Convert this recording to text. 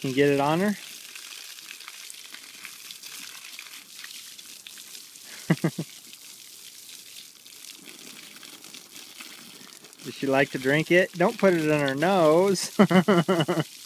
Can you get it on her? Does she like to drink it? Don't put it in her nose.